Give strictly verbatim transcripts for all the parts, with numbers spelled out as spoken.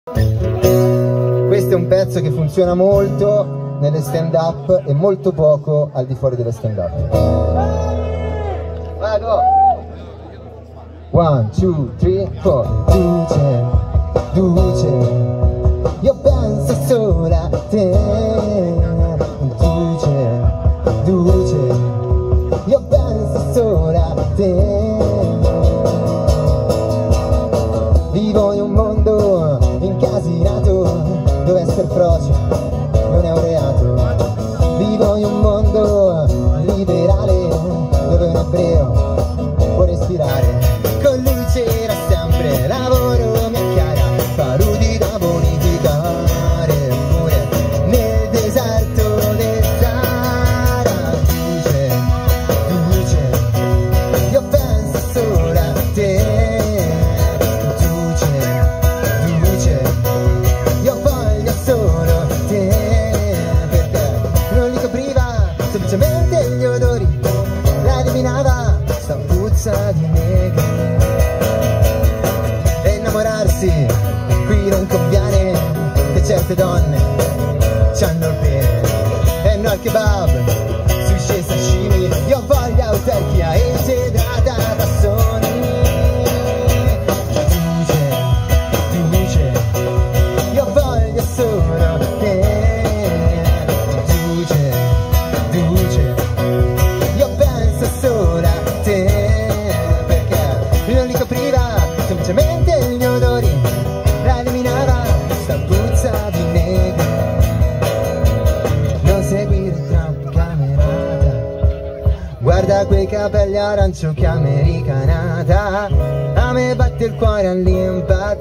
Questo è un pezzo che funziona molto nelle stand up e molto poco al di fuori delle stand up. Vado! One, two, three, four. Duce, duce, io penso solo a te. Duce, duce, io penso solo a te. Vivo in un mondo incasinato dove essere froce non è un reato. Vivo in un mondo liberale dove un ebreo può respirare. Con lui c'era sempre lavoro, mia cara, paludi da bonificare. Pure nel deserto del Sahara. Dice, dice, io penso solo a te. Semplicemente gli odori, la eliminava sta puzza di neve. E innamorarsi qui non conviene, che certe donne c'hanno il pene. E no al kebab, sushi e sashimi, io voglio autarchia e cedrata da soni. Duce, duce, io voglio solo te. Duce, io penso solo a te, perché non li copriva semplicemente gli odori, la eliminava sta puzza di neve. Non seguire Trump camerata, guarda quei capelli arancio che americanata. A me batte il cuore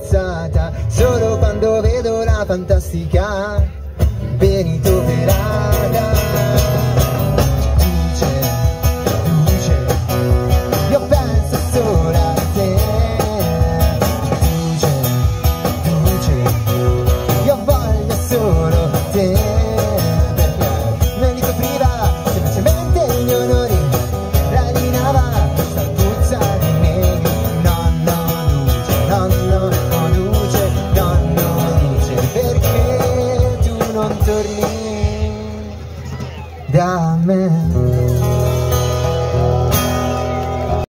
all'impazzata solo quando vedo la fantastica Benito Ferrara.